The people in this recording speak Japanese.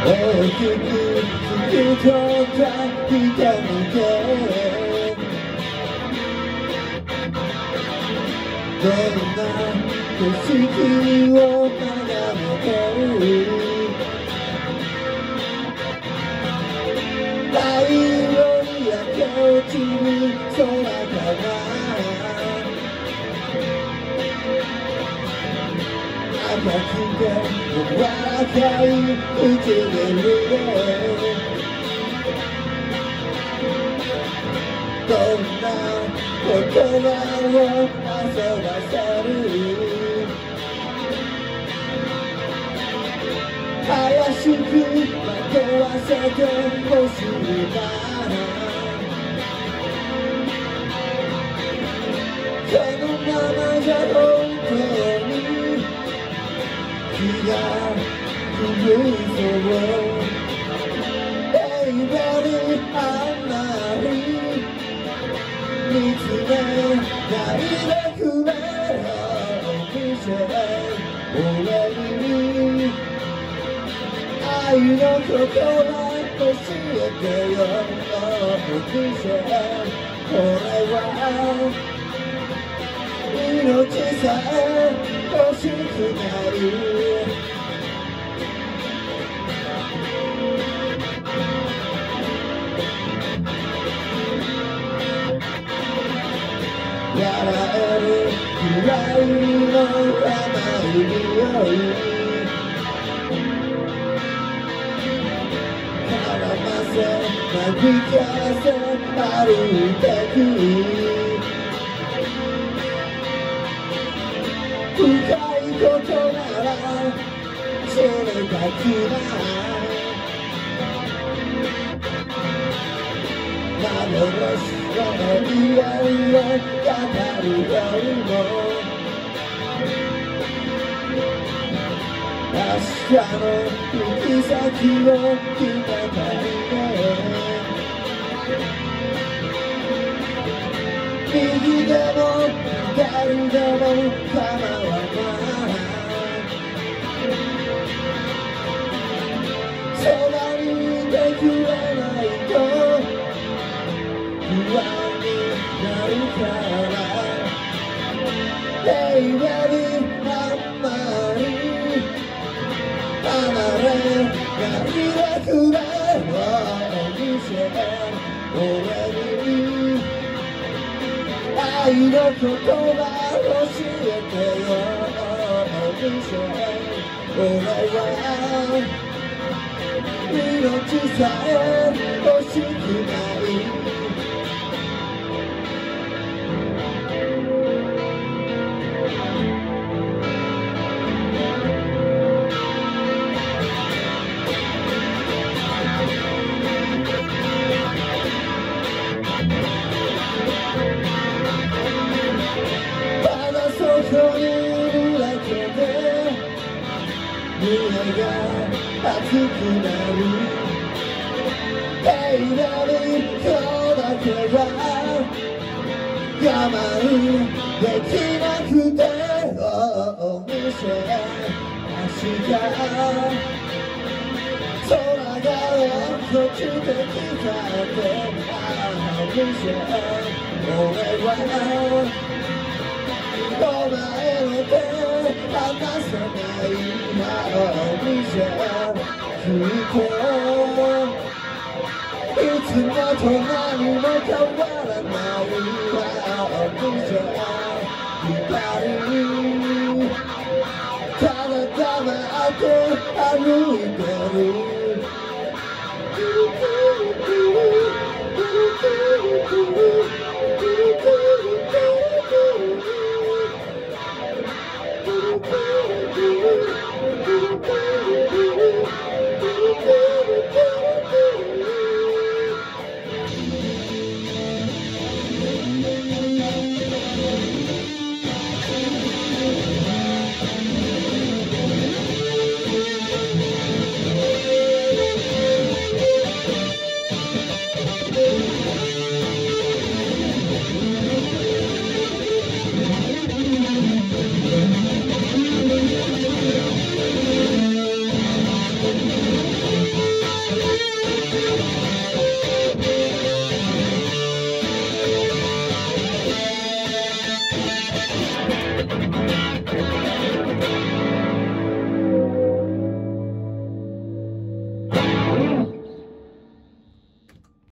大きく突き通った瞳でどんな景色を眺めてる太陽に焼け落ちる空から赤くて柔らかい唇でどんな言葉を遊ばせる怪しく惑わせてほしいなこのままじゃ本当に気が狂いそうベイベーあんまり見つめないでくれ見せ俺に愛の言葉教えてよ見せこれは命さえ欲しくなる笑えるくらいの甘い匂い絡ませなびかせ歩いてく深いことなら知りたくない幻の未来を語るよりも明日の行き先を決めたいね右でも左でも構わないそばにいてくれないと不安になるからベイベーあんまり離れないでくれ見せ俺に愛の言葉教えてよ見せ俺は命さえ欲しくないそこにいるだけで胸が熱くなるベイベー今日だけは我慢できなくてお店明日空が落ちてきたってお店俺はお前の手離せないお店きっといつもと何も変わらないお店光ただ黙って歩いてる